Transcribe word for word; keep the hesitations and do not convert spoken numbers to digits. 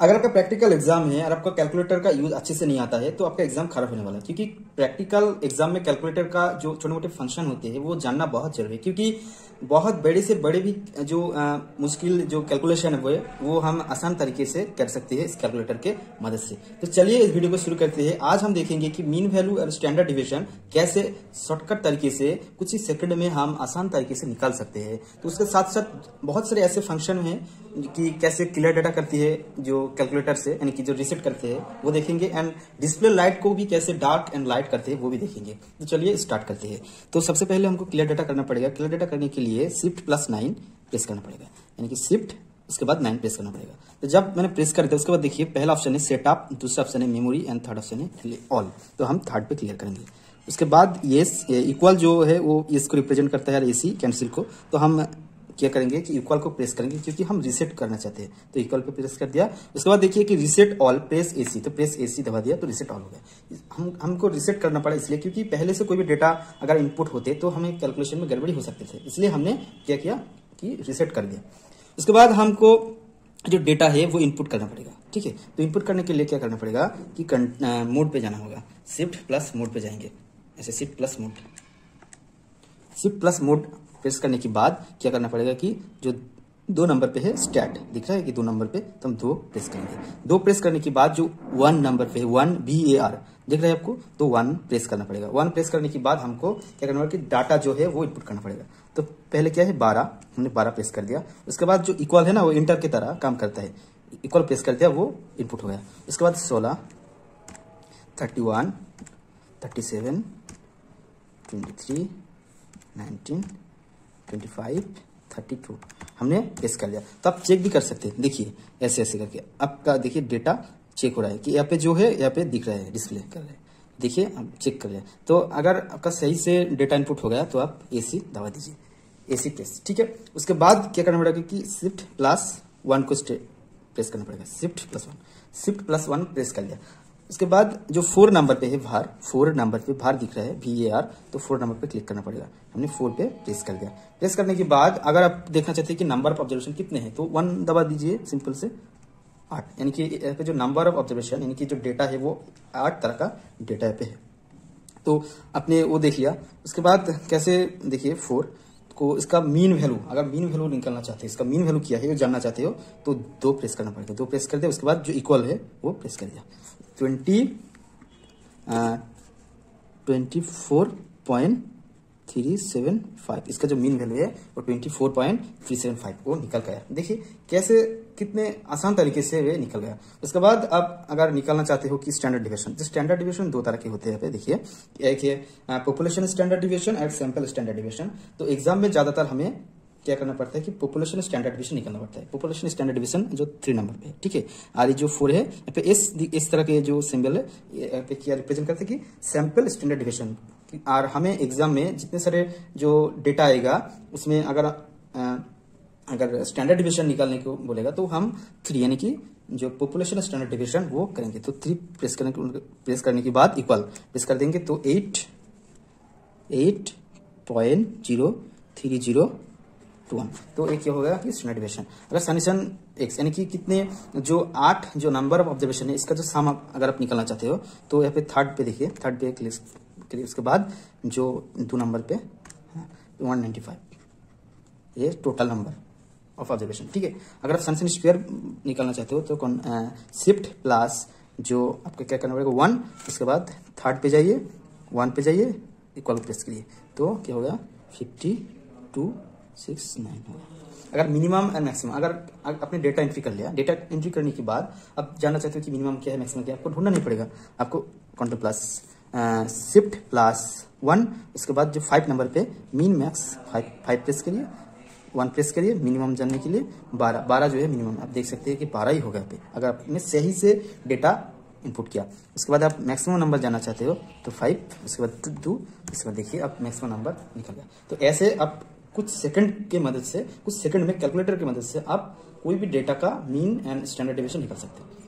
अगर आपका practical exam है और आपका कैलकुलेटर का यूज अच्छे से नहीं आता है तो आपका एग्जाम खराब होने वाला है, क्योंकि प्रैक्टिकल एग्जाम में कैलकुलेटर का जो छोटे मोटे फंक्शन होते हैं वो जानना बहुत जरूरी है, क्योंकि बहुत बड़े से बड़े भी जो आ, मुश्किल जो कैलकुलेशन है वो वो हम आसान तरीके से कर सकते हैं इस कैलकुलेटर के मदद से। तो चलिए इस वीडियो को शुरू करते हैं। आज हम देखेंगे कि मीन वैल्यू और स्टैंडर्ड डिविजन कैसे शॉर्टकट तरीके से कुछ ही सेकंड में हम आसान तरीके से निकाल सकते हैं। तो उसके साथ साथ बहुत सारे ऐसे फंक्शन हैं कि कैसे क्लियर डाटा करती है जो कैलकुलेटर से, यानी कि जो रीसेट करते हैं वो देखेंगे, एंड डिस्प्ले लाइट को भी कैसे डार्क एंड लाइट करते हैं वो भी देखेंगे। तो चलिए स्टार्ट करते हैं। तो सबसे पहले हमको क्लियर डाटा करना पड़ेगा। क्लियर डाटा करने के लिए शिफ्ट प्लस नाइन प्रेस करना पड़ेगा, यानी कि शिफ्ट उसके बाद नाइन प्रेस करना पड़ेगा। तो जब मैंने प्रेस कर दिया उसके बाद देखिए पहला ऑप्शन है सेटअप, दूसरा ऑप्शन है मेमोरी एंड थर्ड ऑप्शन है ऑल। तो हम थर्ड पे क्लियर करेंगे। उसके बाद ये इक्वल जो है वो इसको रिप्रेजेंट करता है एसी कैंसिल को, तो हम क्या करेंगे कि इक्वल को प्रेस करेंगे क्योंकि हम रीसेट करना चाहते हैं। तो इक्वल पे प्रेस कर दिया। उसके बाद देखिए कि रीसेट ऑल प्रेस एसी, तो प्रेस एसी दबा दिया तो रीसेट ऑल हो गया। हम हमको रीसेट करना पड़ा इसलिए क्योंकि पहले से कोई भी डेटा अगर इनपुट होते तो हमें कैलकुलेशन में गड़बड़ी हो सकते थे, इसलिए हमने क्या किया कि रीसेट कर दिया। उसके बाद हमको जो डेटा है वो इनपुट करना पड़ेगा, ठीक है। तो इनपुट करने के लिए क्या करना पड़ेगा कि मोड पे जाना होगा। शिफ्ट प्लस मोड पे जाएंगे, ऐसे shift plus mode shift plus mode press करने के बाद क्या करना पड़ेगा कि जो दो नंबर पे है स्टैट दिख रहा है कि दो नंबर पे, तो हम दो प्रेस करेंगे। दो प्रेस करने के बाद जो वन नंबर पे है वन बी ए आर दिख रहा है आपको, तो वन प्रेस करना पड़ेगा। वन प्रेस करने के बाद हमको क्या करना पड़ेगा कि डाटा जो है वो इनपुट करना पड़ेगा। तो पहले क्या है बारह, हमने बारह प्रेस कर दिया। उसके बाद जो इक्वल है ना वो इंटर की तरह काम करता है, इक्वल प्रेस कर दिया वो इनपुट हो गया। उसके बाद सोलह, thirty one, thirty seven, twenty three, nineteen, twenty five, thirty two हमने प्रेस कर दिया। तो आप चेक भी कर सकते हैं, देखिए ऐसे ऐसे करके आपका देखिए डेटा चेक हो रहा है कि यहाँ पे जो है यहाँ पे दिख रहा है, डिस्प्ले कर रहे हैं, देखिए आप चेक कर रहे हैं। तो अगर आपका सही से डेटा इनपुट हो गया तो आप एसी दबा दीजिए, एसी प्रेस, ठीक है। उसके बाद क्या करना पड़ेगा कि शिफ्ट प्लस वन को प्रेस करना पड़ेगा, shift plus one shift plus one press कर लिया। उसके बाद जो फोर नंबर पे है भार, फोर नंबर पे भार दिख रहा है वी ए आर, तो फोर नंबर पे क्लिक करना पड़ेगा। हमने फोर पे प्रेस कर दिया। प्रेस करने के बाद अगर आप देखना चाहते हैं कि नंबर ऑफ ऑब्जर्वेशन कितने हैं तो वन दबा दीजिए, सिंपल से आठ, यानी कि यहाँ पे जो नंबर ऑफ ऑब्जर्वेशन यानी कि जो डेटा है वो आठ तरह का डेटा यहाँ पे है। तो आपने वो देख लिया। उसके बाद कैसे देखिए फोर को इसका मीन वैल्यू, अगर मीन वैल्यू निकालना चाहते हैं, इसका मीन वैल्यू क्या है वो जानना चाहते हो तो दो प्रेस करना पड़ेगा। दो प्रेस कर दिया। उसके बाद जो इक्वल है वो प्रेस कर दिया। Twenty twenty four point three seven five इसका जो मीन वैल्यू है वो twenty four point three seven five वो निकल गया। देखिए कैसे कितने आसान तरीके से वे निकल गया। उसके बाद आप अगर निकालना चाहते हो कि स्टैंडर्ड डिविजन, तो स्टैंडर्ड डिविजन दो तरह के होते हैं। यहाँ पे देखिए एक है पॉपुलेशन स्टैंडर्ड डिविजन और सैंपल स्टैंडर्ड डिविजन। तो एग्जाम में ज्यादातर हमें क्या करना पड़ता है कि पॉपुलेशन स्टैंडर्ड डिवीजन निकालना पड़ता है। पॉपुलेशन स्टैंडर्ड डिवीजन जो थ्री नंबर पे है, ठीक है। और ये जो फोर है यहाँ पे इस इस तरह के जो सिंबल है यहाँ पे क्या रिप्रेजेंट करते हैं कि सैंपल स्टैंडर्ड डिवीजन। और हमें एग्जाम में जितने सारे जो डेटा आएगा उसमें अगर आ, अगर स्टैंडर्ड डिवीजन निकालने को बोलेगा तो हम थ्री यानी कि जो पॉपुलेशन स्टैंडर्ड डिवीजन वो करेंगे। तो थ्री प्रेस करने प्रेस करने के बाद इक्वल प्रेस कर देंगे तो eight eight point zero three zero one. तो एक क्या होगा कि स्टैंडर्ड डिवीजन। अगर समीशन एक्स यानी कि कितने जो आठ जो नंबर ऑफ ऑब्जर्वेशन है इसका जो सम अगर आप निकालना चाहते हो तो यहाँ पे थर्ड पे देखिए, थर्ड पे क्लिक करिए। उसके बाद जो दो नंबर पे वन नाइन्टी फाइव ये टोटल नंबर ऑफ ऑब्जर्वेशन, ठीक है। अगर आप सनसन स्क्वायर निकालना चाहते हो तो कौन शिफ्ट प्लस जो आपको क्या करना पड़ेगा वन, उसके बाद थर्ड पे जाइए, वन पे जाइए, इक्वल प्रेस करिए तो क्या होगा फिफ्टी टू सिक्स नाइन होगा। अगर मिनिमम एंड मैक्सिमम अगर आपने डेटा एंट्री कर लिया, डेटा एंट्री करने के बाद आप जानना चाहते हो कि मिनिमम क्या है मैक्सिमम क्या है, आपको ढूंढना नहीं पड़ेगा। आपको control plus shift plus one, उसके बाद जो फाइव नंबर पे mean max five five press करिए, वन प्रेस करिए। मिनिमम जानने के लिए बारह बारह जो है मिनिमम, आप देख सकते हैं कि बारह ही होगा पे अगर आपने सही से डेटा इनपुट किया। उसके बाद आप मैक्सिमम नंबर जानना चाहते हो तो फाइव, उसके बाद टू, उसके बाद देखिए आप मैक्सिमम नंबर निकल गया। तो ऐसे आप कुछ सेकंड के मदद से कुछ सेकंड में कैलकुलेटर की मदद से आप कोई भी डेटा का मीन एंड स्टैंडर्ड डिवीजन निकाल सकते हैं।